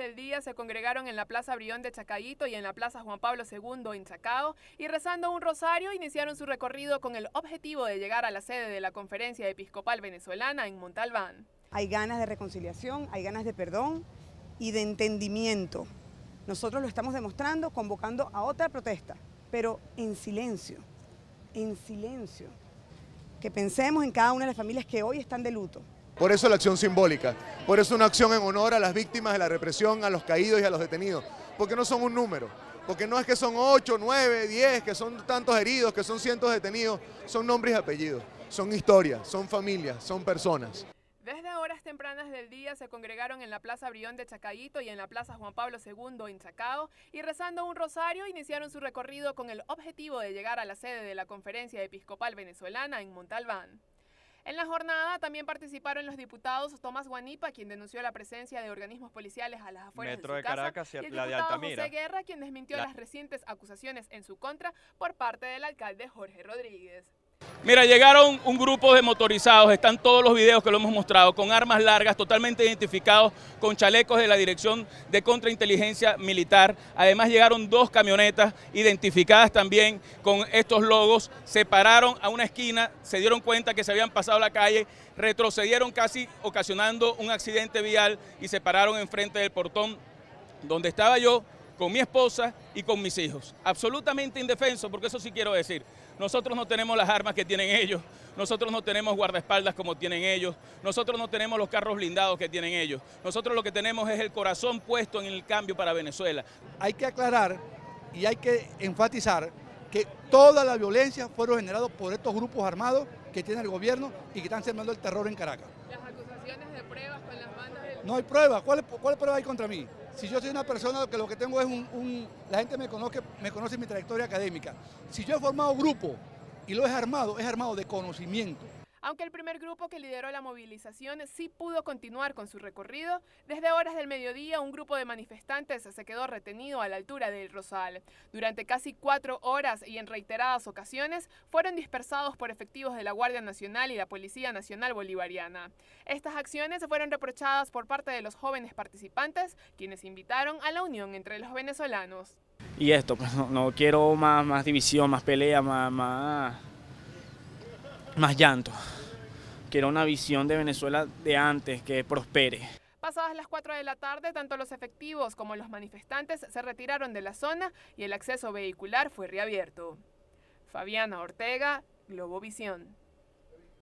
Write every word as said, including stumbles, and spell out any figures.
del día se congregaron en la Plaza Brión de Chacayito y en la Plaza Juan Pablo segundo en Chacao y rezando un rosario iniciaron su recorrido con el objetivo de llegar a la sede de la Conferencia Episcopal Venezolana en Montalbán. Hay ganas de reconciliación, hay ganas de perdón y de entendimiento. Nosotros lo estamos demostrando convocando a otra protesta, pero en silencio, en silencio. Que pensemos en cada una de las familias que hoy están de luto. Por eso la acción simbólica, por eso una acción en honor a las víctimas de la represión, a los caídos y a los detenidos, porque no son un número, porque no es que son ocho, nueve, diez, que son tantos heridos, que son cientos detenidos, son nombres y apellidos, son historias, son familias, son personas. Desde horas tempranas del día se congregaron en la Plaza Brión de Chacayito y en la Plaza Juan Pablo segundo en Chacao y rezando un rosario iniciaron su recorrido con el objetivo de llegar a la sede de la Conferencia Episcopal Venezolana en Montalbán. En la jornada también participaron los diputados Tomás Guanipa, quien denunció la presencia de organismos policiales a las afueras Metro de su de Caracas casa, y el y la de diputado Altamira. José Guerra, quien desmintió La... las recientes acusaciones en su contra por parte del alcalde Jorge Rodríguez. Mira, llegaron un grupo de motorizados, están todos los videos que lo hemos mostrado, con armas largas, totalmente identificados, con chalecos de la Dirección de Contrainteligencia Militar. Además llegaron dos camionetas identificadas también con estos logos, se pararon a una esquina, se dieron cuenta que se habían pasado la calle, retrocedieron casi ocasionando un accidente vial y se pararon enfrente del portón donde estaba yo, con mi esposa y con mis hijos. Absolutamente indefenso, porque eso sí quiero decir. Nosotros no tenemos las armas que tienen ellos, nosotros no tenemos guardaespaldas como tienen ellos, nosotros no tenemos los carros blindados que tienen ellos. Nosotros lo que tenemos es el corazón puesto en el cambio para Venezuela. Hay que aclarar y hay que enfatizar que toda la violencia fueron generadas por estos grupos armados que tiene el gobierno y que están sembrando el terror en Caracas. Las acusaciones de pruebas con las bandas del... No hay pruebas. ¿Cuál, cuál prueba hay contra mí? Si yo soy una persona que lo que tengo es un... un la gente me conoce, me conoce mi trayectoria académica. Si yo he formado grupo y lo he armado, es armado de conocimiento. Aunque el primer grupo que lideró la movilización sí pudo continuar con su recorrido, desde horas del mediodía un grupo de manifestantes se quedó retenido a la altura del Rosal. Durante casi cuatro horas y en reiteradas ocasiones fueron dispersados por efectivos de la Guardia Nacional y la Policía Nacional Bolivariana. Estas acciones fueron reprochadas por parte de los jóvenes participantes, quienes invitaron a la unión entre los venezolanos. Y esto, pues no, no quiero más, más división, más pelea, más, más, más llanto. Quiero una visión de Venezuela de antes, que prospere. Pasadas las cuatro de la tarde, tanto los efectivos como los manifestantes se retiraron de la zona y el acceso vehicular fue reabierto. Fabiana Ortega, Globovisión.